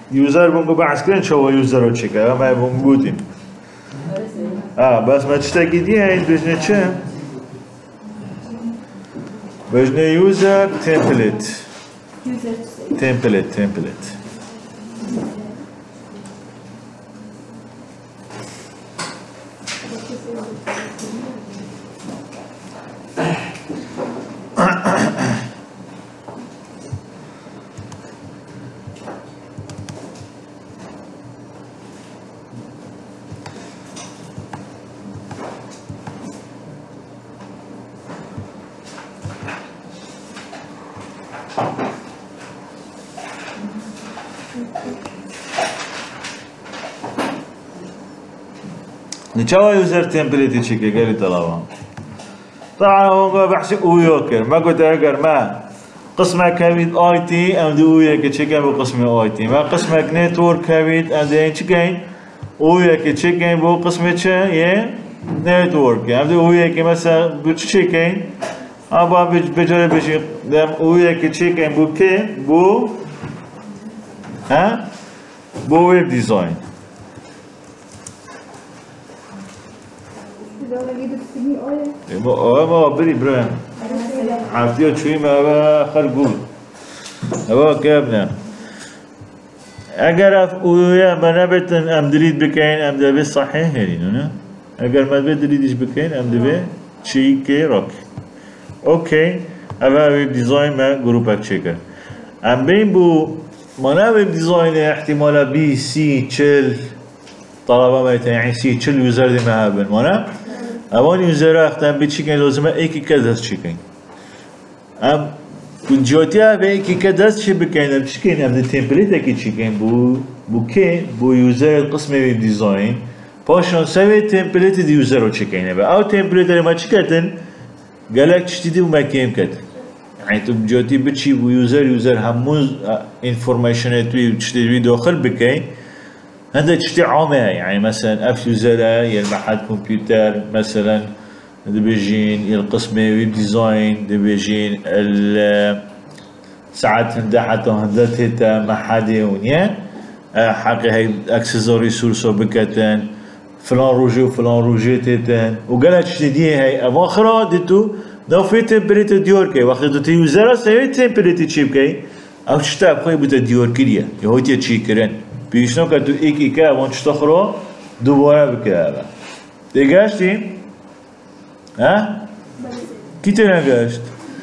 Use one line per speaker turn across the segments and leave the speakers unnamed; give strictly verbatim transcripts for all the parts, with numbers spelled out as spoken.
يوزر بونجو بعسكرين شو يوزر وشيكا ما بونجودين آه بس ما تشتكي دي هاي بجنة شو بجنة يوزر template template template نشوا يوزر تمبليت يشيكي قال لي طلبها طبعا هو بحسب ويوكر ما قلت اقر ما قسمك كبيد اي تي ام دي وياك تشيكين بقسم اي تي ما قسمك نتورك كبيد ام دي تشيكين وياك تشيكين بقسم يه نتورك ام دي وياك مثلا بتشيكين ابا بجري بشي دم وياك تشيكين بو كي بو ها بو ويب ديزاين ما ما بري برا عفتيو شوي ما با خرجول أبا كابنا أجر أف ويا ما نبتن أم دريد بكين أم دبي صحيح هرينونا أجر ما بدريدش بكين أم دبي شيء كي روك أوكي أبا ويب ديزاين ما جروبك شكر أم بين بو ما ويب ديزاين احتمال بي سي تشل طلبة ما يعني سي تشل يوزر دي ما هبن ما اوان یوزر اختم به چیکن لازمه ایکی که دست چیکن ام کنجاتی ها به ایکی که دست چی بکنم چیکن ام ده تمپلیت اکی چیکن بو بو که بو یوزر قسم ویب دیزاین پاشان سوی تمپلیت دی یوزر رو چیکنه و او تمپلیت رو ما چیکتن گلک چتی دی بو مکیم کت یعنی تو کنجاتی بچی بو یوزر یوزر همون انفورمیشن توی چتی دی داخل بکن هذا شيء عامة يعني مثلا اف يوزر يلمحات كمبيوتر مثلا دبيجين القسم ويب ديزاين دبيجين ساعات هندا حتى هندا تيتا محادي ونيا حقي هاي اكسسوري سورسو بكتن فلان روجي وفلان روجي تيتن وقالت شتي دي هاي اواخرا ديتو دو في تمبريت ديوركي وقت دو تي يوزر سوي تمبريت تشيبكي او شتا بخوي بوتا ديوركيريا يهوتي تشي كرن پیشنو که تو ایک ایکه وان چطور رو دوباره بکره دیگشتی؟ ها؟ کی تی نگشت؟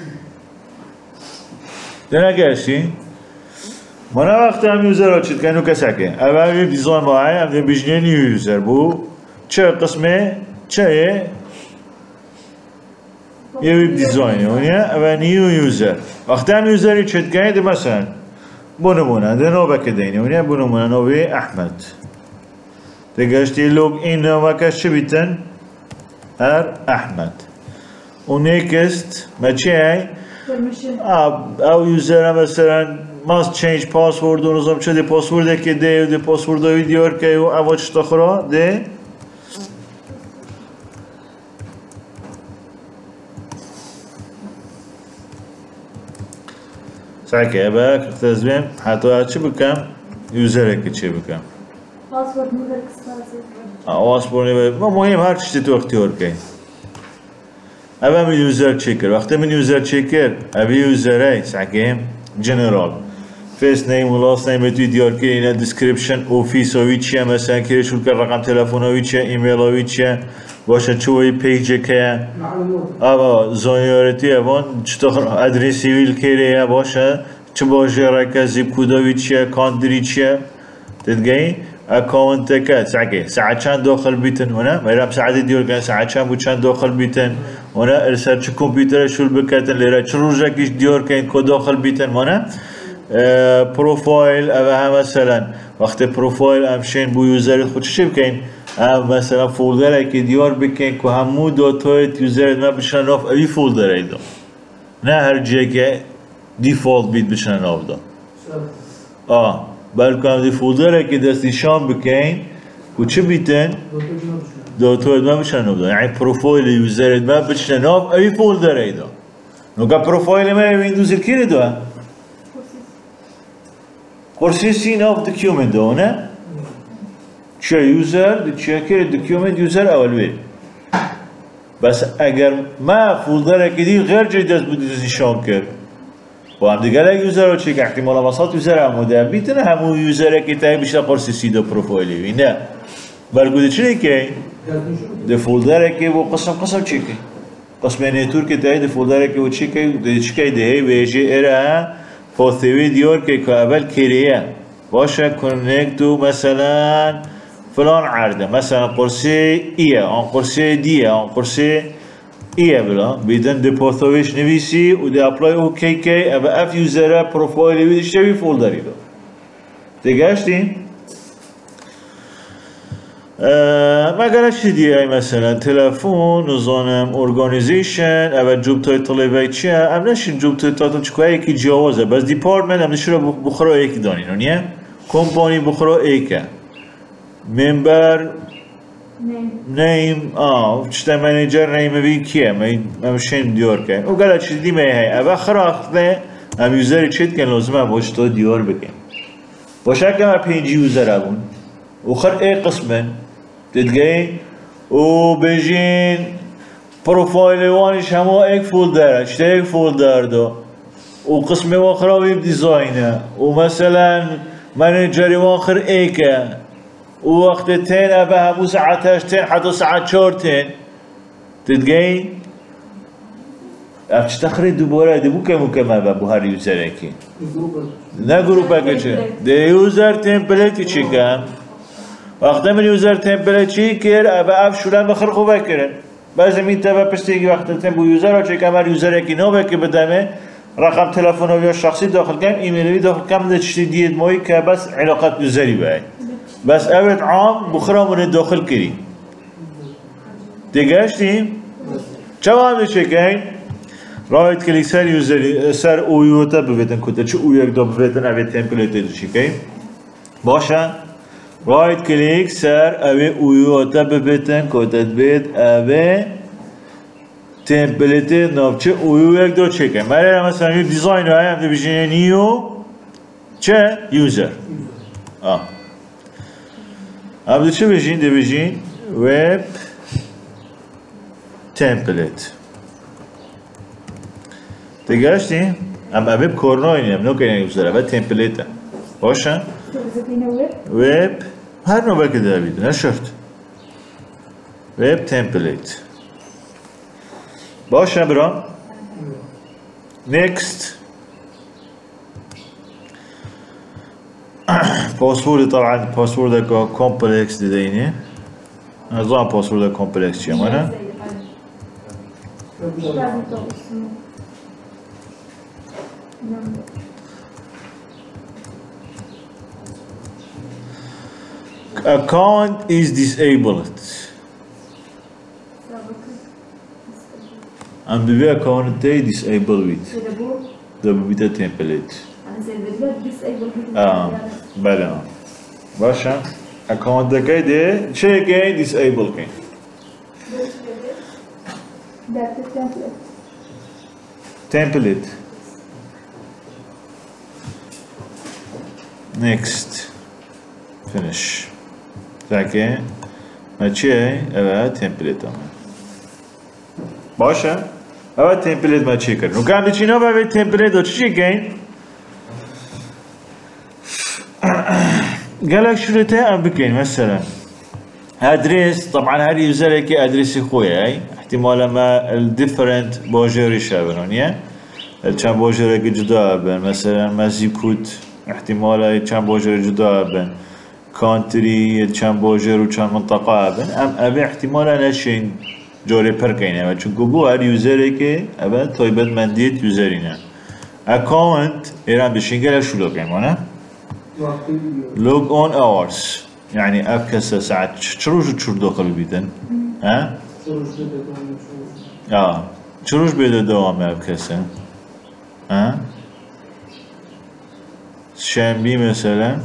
تی نگشتی؟ من وقتی هم یوزر رو چید کنو کسکه اول یه دیزاین باید هم بیشنه نیو یوزر بو چه قسمه؟ چه یه ویب دیزاینه ونیا اول نیو یوزر وقتی هم یوزری چید کنید مثلا بونه بونه ده نوبه که دینه ونیا بونه بونه نوبه احمد دگشتی لوگ این نوبه کش چه بیتن؟ هر احمد و نیکست ما چی هی؟ او یوزر مثلا must change password و نظام چه ده پاسورده که ده و ده پاسورده ویدیور که و اول چطا خورا ده سعی باک تزبیم حتی چی بکم یوزره که چی بکم
پاسورد نبر کسازی
پاسورد نبر ما مهم هر چیزی تو اختیار کنی اول من یوزر چیکر وقتی من یوزر چیکر ابی یوزره سعیم جنرال فیس نیم و لاست نیم توی دیار که اینا دیسکریپشن اوفیس اوی چیه مثلا که شروع کرد رقم تلفن اوی چیه ایمیل اوی چیه باشه چوی پیج که آوا زانیارتی اوان چطور ادرسی ویل کیه باشه چه باشه رکه زیب کودوی چیه کاندری چیه تدگی اکاونت که سعی ساعت چند داخل بیتن هنا میرم ساعتی دیار که ساعت چند بود چند داخل بیتن هنا ارسال چه کامپیوتر شول بکتن لیره چه روزه کیش دیار که این کد داخل بیتن هنا پروفایل او هم مثلا وقتی پروفایل همشین بو یوزر خود چه بکن هم مثلا فولدر که دیار بکن که همو داتای یوزر ما بشن ناف اوی فولدر ایدا نه هر جایی که دیفالت بیت بشن ناف دا آه بلکه هم دی فولدر که دستی شام بکن که چه بیتن داتای ما بشن ناف دا یعنی پروفایل یوزر ما بشن ناف اوی فولدر ایدا نوکا پروفایل ما ویندوز کیره دا قرصي سين اوف دوكيومنت هنا چه يوزر تشيكر الدوكيومنت يوزر اول بي بس اگر ما فولدر كدي غير جديد بدي نشان كر وهم دیگه اگه یوزر رو چک احتمالا واسط یوزر هم بوده میتونه همون یوزر که تایی بیشتر قرص سیدا پروفایلی بی نه برگوده چه که ده فولدر که با قسم قسم چکه قسم نیتور که تایی ده فولدر که با چکه ده چکه ده هی ویجه اره پاثوی دیار که که اول کریه باشه کنکتو مثلا فلان عرضه مثلا قرص ایه آن قرص دیه آن قرص ایه بلا بیدن ده پاثویش نویسی و ده اپلای اوکی که او اف یوزره پروفایلی بیدش شوی فولدری دو دگشتیم مگر چی دیگه مثلا تلفن نظام ارگانیزیشن اول جوب تایتل وی چیه ام نشین جوب تایتل چیه یکی جوازه بس دیپارتمنت ام نشین رو بخورا یکی دانین نیه کمپانی بخورا ایکه ممبر نیم آه چطور منیجر نیم بی کیه من شیم دیار کن او گله چیز دیمه هی اول خراخته ام یوزری چید کن لازمه باش تا دیار بکن باشه که من پینجی یوزر بون و خر ای قسمن تدگی و بجین پروفایل وانش همه ایک فولدر چطور ایک فولدر دو و قسم واخر ویب دیزاینه و مثلا منیجری واخر ایکه و وقت تین ابا همو ساعتش تین حتی ساعت چهار تین تدگی افش تخری دوباره دبو که مکمل با بو هر یوزر اکی نه گروپ اکی چه ده یوزر تمپلیتی چی کم وقتی من یوزر تمپلیت چی کر ابا اف شورن بخر خوبه کرن بعضی می تبا پشتیگی وقتی تیم بو یوزر ها چی کم هر یوزر اکی نو بکی بدمه رقم تلفن یا شخصی داخل کم ایمیلی داخل کم ده چشتی دید موی که بس علاقت یوزری باید بس اوت عام بخرامون داخل کری دیگهشتیم چه وقتی چکین رایت کلیک سر یوزری سر اویوتا ببیتن کتا چه اویک دا ببیتن اوی تمپلیت دو چکین باشه رایت کلیک سر اوی اویوتا ببیتن کتا بیت اوی تمپلیت نافچه اویوک دا چکین مره مثلا یه دیزاین های هم بشینه نیو چه یوزر آه ابدا چه بجین ده بجین وب تمپلیت دیگهشتیم اما وب کورنا اینیم نو کنیم یوزر وب تمپلیت باشه وب هر نوبه که ده بید نه شرط وب تمپلیت باشه برام next پاسورد طبعا پاسورد کامپلکس دیدینه نظام پاسورد کامپلکس چیه مانه account is disabled ام دوی account تی disable بید ده ببیده template آه بله باشه اکانت دکای ده چه که دیسیبل کن تمپلیت next finish تاکه ما چیه اوه تمپلیت هم باشه اوه تمپلیت ما چی کرد نو کم دیچی نو اوه تمپلیت دو چی کن قالك شو ام بكين مثلا ادريس طبعا هذه يوزر كي ادريس خويا اي احتمال ما الديفرنت بوجيري شابنون يا كان بوجيري جدا بن مثلا مازيكوت احتمال كان بوجيري جدا بن كونتري كان بوجير وكان منطقه بن ام ابي احتمال نشين جوري بركينه چونكو بو هر يوزر كي ابا تايبت منديت يوزرينه اكونت ايران بشينجل شو لو كيمونه log on hours يعني اف كسا ساعات چروش چور داخل بیدن ها اه چروش بیده دوام اف كسا ها شنبی مثلا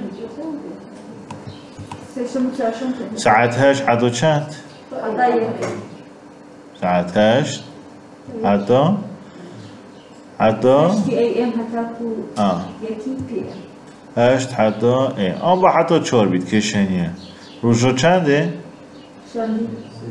ساعت هاش حدو چند ساعت هاش حتی حتی اه هشت حتی ای آن با حتی چهار بیت کشنیه روشا چنده؟
شنبه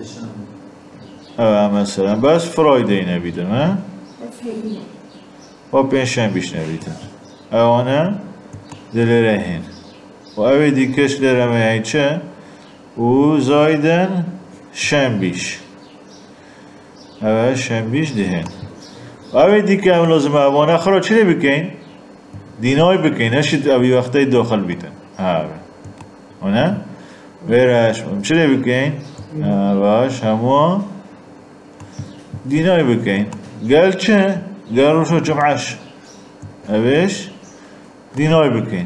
اوه مثلا بس فرایده نبیدن نه؟
بس هیلی
با پنج شنبیش نبیدن اوانه دلره هین و اوه دیکش لرمه های چه؟ و زایدن شنبیش اوه شنبیش دهن اوه دیگه هم لازم اوانه خرا چی بکن؟ دینای بکن نشید اوی وقتی داخل بیتن ها اوه ویرش چی بکن؟ باش همو دینای بکن قال چه؟ قال روشو جمعش اوش دینای بکن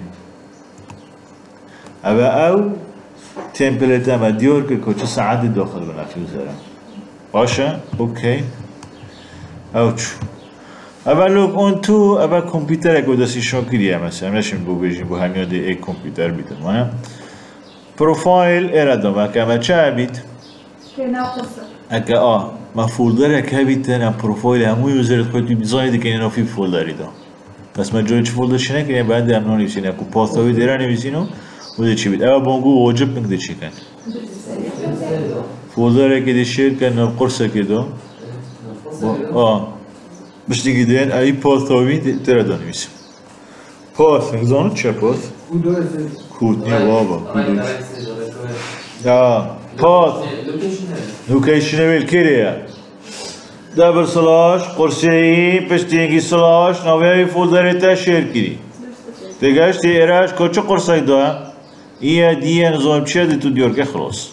اوه او تمپلیت اما دیور که کچه ساعت داخل بنافی وزارم باشه؟ اوکی او چو اوه لوگ اون تو اوه کمپیوتر اگه دستی شاکریه مثلا نشیم بو بجیم بو همیاد ای کمپیوتر بیتن مانم پروفایل ارادم اگه اما چه بید؟
که ناقصه
اگه آه ما فولدر اگه بیتن ام پروفایل همو یوزرت خواهد توی بیزایی دیگه اینا فی فولدری دا بس ما جای چه فولدر شنه کنیم باید هم نویسین اگه پاستاوی دیره نویسینو بوده چی بید اوه بانگو واجب نکده چی کن فولدر اگه دی شیر کن نو قرصه که دو آه بش دیگه دین ای پاستاوی دیره دا نویسیم پاست نگذانو چه پاست؟ کود نیا بابا آه پاست لوکیشن ویل کریه دبل سلاش قرصه ای پشتینگی سلاش نوی فولدر تا شیر کری تگهش تی ایراش کچه قرصه دا ایه دیه نظام چیه دی تو دیور که خلاص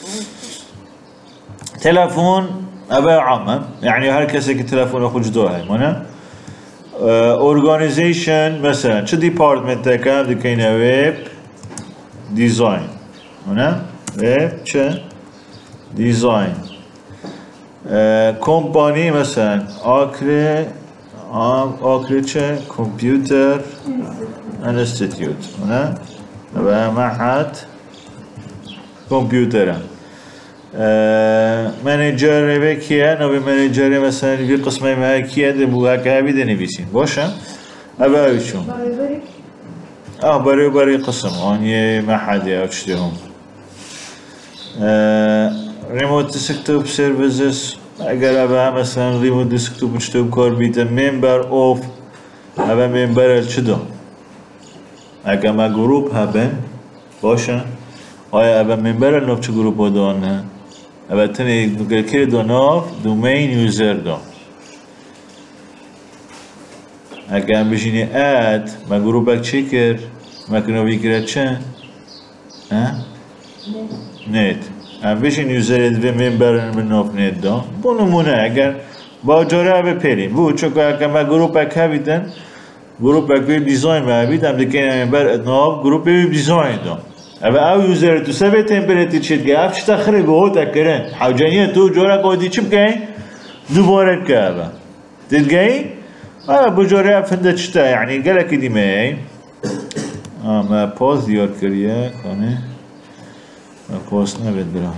تلفون ابا عامه يعني هر کسی که تلفون خود جداه مانه اورگانیزیشن مثلا چه دیپارتمنت تکم دیکنه ویب دیزاین مانه ویب چه دیزاین کمپانی مثلا آکره آکره چه کامپیوتر انستیتیوت مانه و معهد کامپیوتر منیجر به کیه نوی منیجر مثلا وی قسمه ما کیه دبو هکه بیده نویسین باشه اوه اویشون
برای بری
آه برای برای قسم آن یه محدی او چطه هم ریموت دسکتوپ سرویسز اگر اوه مثلا ریموت دسکتوپ چطه کار بیده ممبر اوف اوه ممبر چه دو اگر ما گروپ هبن باشه آیا اوه ممبر نوف چه گروپ ها دانه اوه تنه نگرکر دو ناف دومین یوزر دو اگه هم بشینی اد ما گروپ اک چه کر ما کنوی کرد چه؟ نت هم بشین یوزر دوی ممبر من ناف نت دو بو نمونه اگر با جاره اوه پیریم بو چون اگه ما گروپ اک هبیدن گروپ اک ویب دیزاین هبید هم دیگه ممبر ناف گروپ ویب دیزاین دو اوه او یوزر تو سبه تمپلیتی چید گه اف چتا خری به ها تکرن حوجانیه تو جورا قادی چی بکنی؟ دوباره بکه اوه دیدگهی؟ اوه بجوره افنده چتا یعنی گله که دیمه ای آه ما پاس دیار کریه کنه ما پاس نبید برا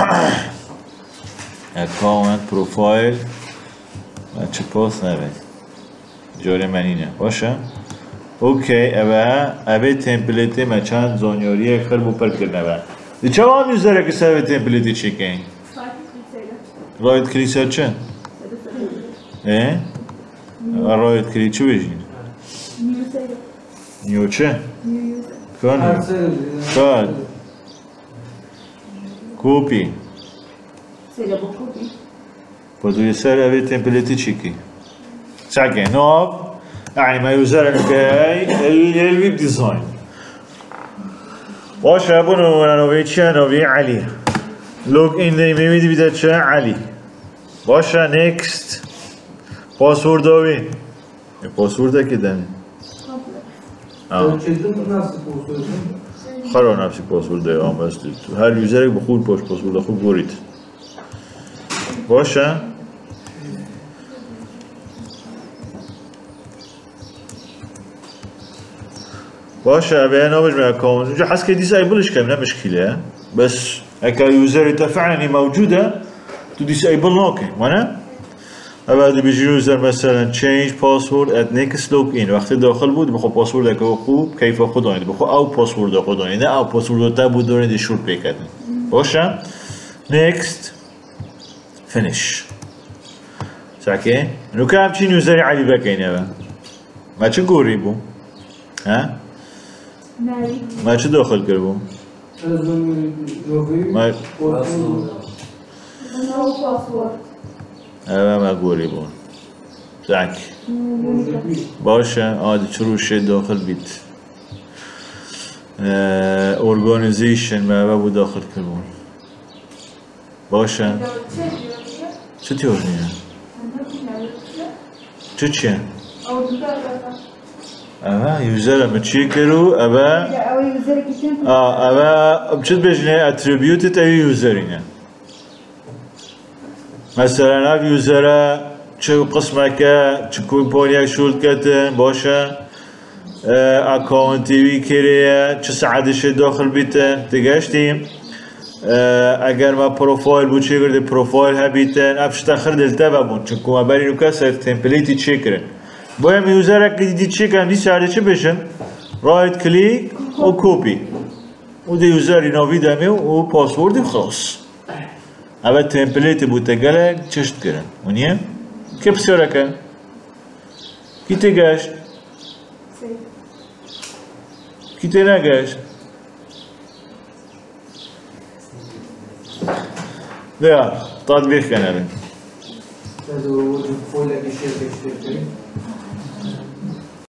اکاونت پروفایل ما چه پاس نبید جوره منینه باشه اوکی اوه اوه تمپلیتی ما چند زانیاری اکتر بو پر کرنه با دی چه هم یوزره که سوه تمپلیتی چی کنی؟ رایت کلیسر چه؟ اه؟ رایت کلی چه بجین؟ نیو چه؟ کنی؟ کاد کوپی پس سر اوه تمپلیتی چی کی؟ چه نوب يعني ما يوزر الجاي الويب ديزاين باشه بونو نوی چه نوی علی لوگ این دی میبینی بیده چه علی باشه نیکست پاسورد آوی پاسورد که دنی خرا نفسی پاسورد ده آم بستید هر یوزر به خود باش پاسورد خود برید باشه باشه به نوبج من اكونت جو حس كي ديسايبلش كم لا مشكله بس هكا يوزر فعلا موجوده تو ديسايبل نوكي وانا بعد بيجي يوزر مثلا change password at next login وقتی داخل بود بخو پاسورد که خوب کیف خود دانید بخو او پاسورد خود دانید نه او پاسورد تا بود دانید شروع بکردن باشه next finish ساکه نو که همچین یوزری علی بکنه با ما چه گوری بو ها ما چه داخل کرد بو ما اوه ما گوری بو زک باشه عادی چروشه داخل بید ارگانیزیشن ما اوه بود داخل کرد بو باشه چه تیورنیه؟ چه چیه؟ اوه یوزر همه چیه کرو اوه اوه چه بجنه اتریبیوتت اوه یوزرینه مثلا اوه یوزره چه قسمه که چه کوپانیک شولد کتن باشه اکاونتی وی کریه چه ساعتش داخل بیتن تگشتیم اگر ما پروفایل بود چه کرده پروفایل هبیتن افش تاخر دلتا بمون چون که ما بری نو کسر تمپلیتی چه کرن بایم یوزر اگه دیدی چه کن دی ساعته چه بشن رایت کلیک و کپی و دی یوزر اینا ویدمه و پاسوردی خلاص اول تمپلیتی بود تگلک چشت کرن ونیه که بسیاره کن کی تگشت کی تی نگشت ده تطبیق کنه